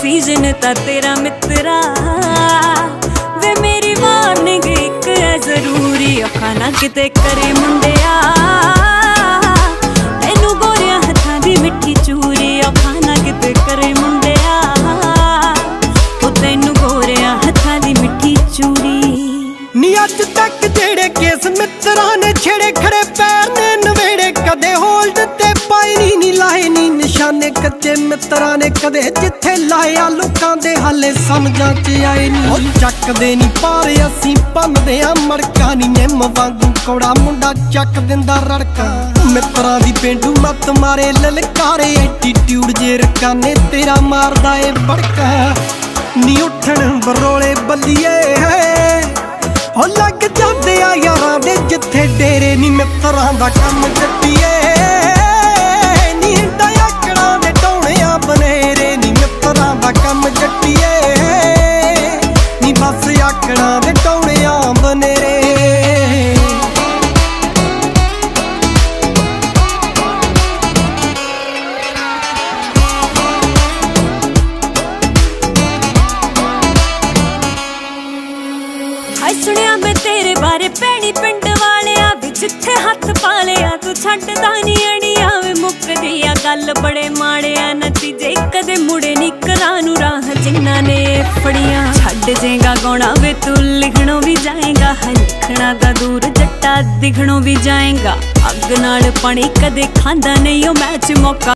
decision ता तेरा मित्रा वे मेरी वार्निंग एक है जरूरी अखा ना किते करे मुंडिया तेनू गोरिया हत्थां दी मिठी चूरी अखा ना किते करे मुंडिया ओ तेनू गोरिया हत्थां दी मिठी चूरी नी अज तक जेड़े केस मित्रा ने छेड़े खड़े पैर ने नवेड़े कदे होल्ड ते पाई नी लाए नी निशाने कच्चे मित्रा ने कदे जिथे लाया लोकां दे हाले समझां च आए नी ओ चकदे नी पारे असीं भन्नदे आ मड़का नी निम वांगू कौड़ा मुंडा चक दिंदा रड़का मित्रा दी पेंडू मत मारे ललकारे एटीट्यूड जे रकाने तेरा मारदा ए बड़का नी उठण बरोले बल्लीए हो लग जाते आ यारां दे जिथे डेरे नी मित्रां दा कम जट्टीए नी डायकड़ां दे टौणियां बनेरे नी मित्रां दा कम जट्टीए नी बस आकड़ां दे टौणियां बनेरे सुनिया मैं तेरे बारे भैनी पिंड वालिया भी जिथे हथ पा लिया तू छड्डदा नी अड़िया वे मुकदी आ गल बड़े माड़े आ नतीजे कदे मुड़े नी करानू राह जिन्ना ने फड़िया छड्ड जेगा गौना वे तू लिखणों भी जाएगा लिखना दा दूर जट्टा दिखणों भी जाएगा अग नाल पानी कदे खांदा नहीं ओ मैच मौका